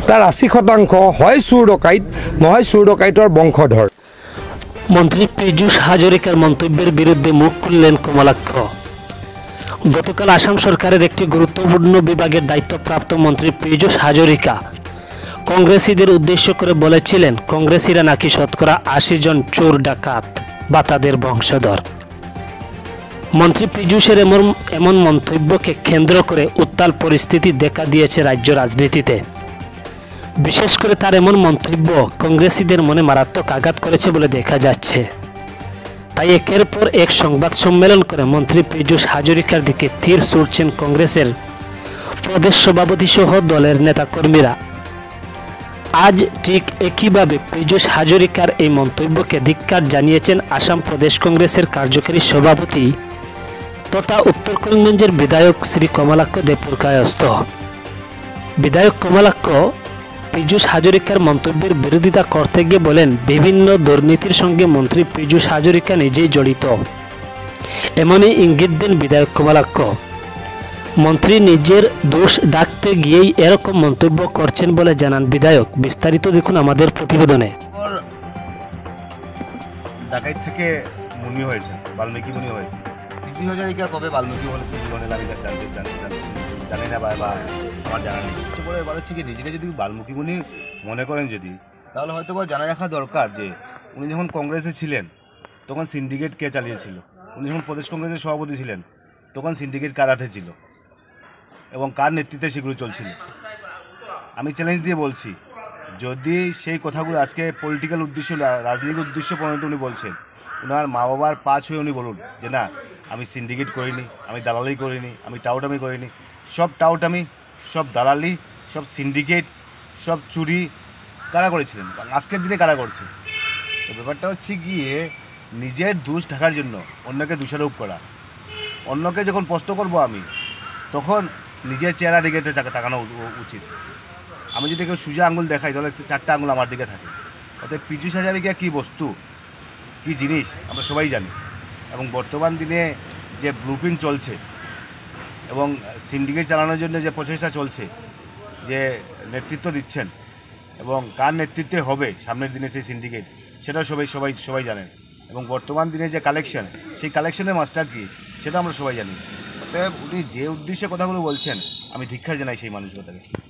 তার ৮০% হয় চোৰ ডকাইত নহয় চোৰ ডকাইতৰ বংশধৰ। মন্ত্রী পীযূষ হাজরিকার মন্তব্যের বিরুদ্ধে মুখ খুললেন কমলাক্ষ। গতকাল আসাম সরকারের একটি গুরুত্বপূর্ণ বিভাগের দায়িত্বপ্রাপ্ত মন্ত্রী পীযূষ হাজরিকা কংগ্রেসীদের উদ্দেশ্য করে বলেছিলেন, কংগ্রেসীরা নাকি শতকরা ৮০ জন চোর ডাকাত বা তাদের বংশধর। মন্ত্রী পীযূষের এমন মন্তব্যকে কেন্দ্র করে উত্তাল পরিস্থিতি দেখা দিয়েছে রাজ্য রাজনীতিতে। বিশেষ করে তার এমন মন্তব্য কংগ্রেসীদের মনে মারাত্মক আঘাত করেছে বলে দেখা যাচ্ছে। তাই একের পর এক সংবাদ সম্মেলন করে মন্ত্রী পীযূষ হাজরিকার দিকে তীর ছুড়ছেন কংগ্রেসের প্রদেশ সভাপতি সহ দলের নেতাকর্মীরা। আজ ঠিক একইভাবে পীযূষ হাজরিকার এই মন্তব্যকে ধিক্কার জানিয়েছেন আসাম প্রদেশ কংগ্রেসের কার্যকারী সভাপতি তথা উত্তর করিমগঞ্জের বিধায়ক শ্রী কমলাক্ষ দেবপুরকায়স্থ। বিধায়ক কমলাক্ষ পীযূষ হাজরিকার মন্তব্যের বিরোধিতা করতে গিয়ে বলেন, বিভিন্ন দুর্নীতির সঙ্গে মন্ত্রী পীযূষ হাজরিকা নিজেই জড়িত। এমনই ইঙ্গিত দেন বিধায়ক কমলাক্ষ। মন্ত্রী নিজের দোষ ডাকতে গিয়েই এরকম মন্তব্য করছেন বলে জানান বিধায়ক। বিস্তারিত দেখুন আমাদের প্রতিবেদনে। ডাকাইত থেকে মুনি হয়েছে, বাল্মীকি মুনি হয়েছে। পীযূষ হাজরিকা কবে বাল্মীকি জানি না বা আমার জানা নেই। বলে বলেছি কি নিজেকে যদি বাল্মীকি মুনি মনে করেন যদি, তাহলে হয়তো বা জানা রাখা দরকার যে উনি যখন কংগ্রেসে ছিলেন তখন সিন্ডিকেট কে চালিয়েছিল। উনি যখন প্রদেশ কংগ্রেসের সভাপতি ছিলেন তখন সিন্ডিকেট কার হাতে ছিল এবং কার নেতৃত্বে সেগুলো চলছিল। আমি চ্যালেঞ্জ দিয়ে বলছি, যদি সেই কথাগুলো আজকে পলিটিক্যাল উদ্দেশ্য, রাজনৈতিক উদ্দেশ্য পর্যন্ত উনি বলছেন, ওনার মা বাবার পা ছুঁয়ে উনি বলুন যে না আমি সিন্ডিকেট করিনি, আমি দালালি করিনি, আমি টাউটামি করিনি। সব টাউটামি, সব দালালি, সব সিন্ডিকেট, সব চুরি কারা করেছিলেন, আজকের দিনে কারা করছে। তো ব্যাপারটা হচ্ছে গিয়ে নিজের দোষ ঢাকার জন্য অন্যকে দোষারোপ করা। অন্যকে যখন প্রশ্ন করব আমি, তখন নিজের চেহারা দিকে তাকানো উচিত। আমি যদি কেউ সোজা আঙুল দেখাই তাহলে 4টা আঙুল আমার দিকে থাকে। অর্থাৎ পীযূষ হাজরিকা কী বস্তু, কী জিনিস আমরা সবাই জানি। এবং বর্তমান দিনে যে ব্লুপ্রিন্ট চলছে এবং সিন্ডিকেট চালানোর জন্য যে প্রচেষ্টা চলছে, যে নেতৃত্ব দিচ্ছেন এবং কার নেতৃত্বে হবে সামনের দিনে সেই সিন্ডিকেট, সেটাও সবাই জানেন। এবং বর্তমান দিনে যে কালেকশন, সেই কালেকশনের মাস্টার কি সেটা আমরা সবাই জানি। অতএব উনি যে উদ্দেশ্যে কথাগুলো বলছেন, আমি ধিক্কার জানাই সেই মানুষগুলোকে।